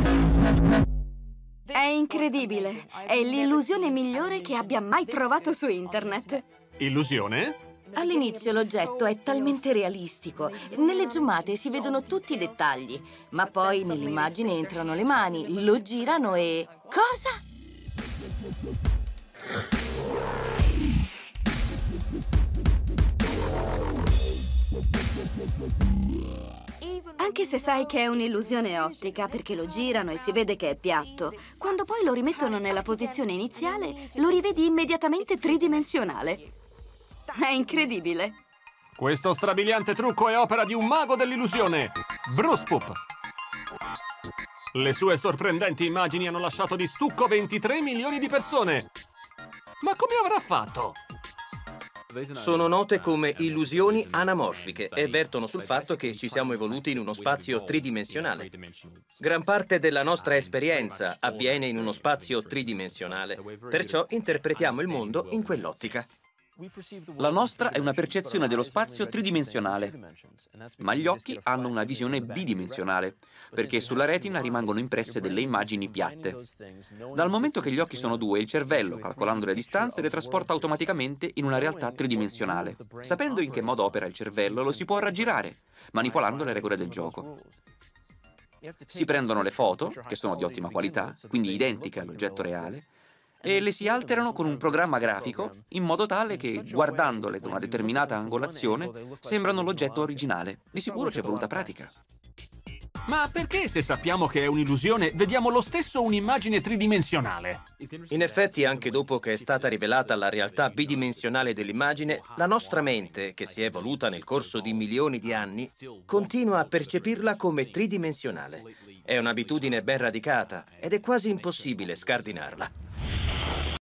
È incredibile. È l'illusione migliore che abbia mai trovato su internet. Illusione? All'inizio l'oggetto è talmente realistico. Nelle zoomate si vedono tutti i dettagli, ma poi nell'immagine entrano le mani, lo girano e... Cosa? Anche se sai che è un'illusione ottica, perché lo girano e si vede che è piatto, quando poi lo rimettono nella posizione iniziale, lo rivedi immediatamente tridimensionale. È incredibile. Questo strabiliante trucco è opera di un mago dell'illusione, Bruce Poop. Le sue sorprendenti immagini hanno lasciato di stucco 23 milioni di persone. Ma come avrà fatto? Sono note come illusioni anamorfiche e vertono sul fatto che ci siamo evoluti in uno spazio tridimensionale. Gran parte della nostra esperienza avviene in uno spazio tridimensionale, perciò interpretiamo il mondo in quell'ottica. La nostra è una percezione dello spazio tridimensionale, ma gli occhi hanno una visione bidimensionale, perché sulla retina rimangono impresse delle immagini piatte. Dal momento che gli occhi sono due, il cervello, calcolando le distanze, le trasporta automaticamente in una realtà tridimensionale. Sapendo in che modo opera il cervello, lo si può raggirare, manipolando le regole del gioco. Si prendono le foto, che sono di ottima qualità, quindi identiche all'oggetto reale, e le si alterano con un programma grafico in modo tale che, guardandole da una determinata angolazione, sembrano l'oggetto originale. Di sicuro c'è voluta pratica. Ma perché, se sappiamo che è un'illusione, vediamo lo stesso un'immagine tridimensionale? In effetti, anche dopo che è stata rivelata la realtà bidimensionale dell'immagine, la nostra mente, che si è evoluta nel corso di milioni di anni, continua a percepirla come tridimensionale. È un'abitudine ben radicata ed è quasi impossibile scardinarla.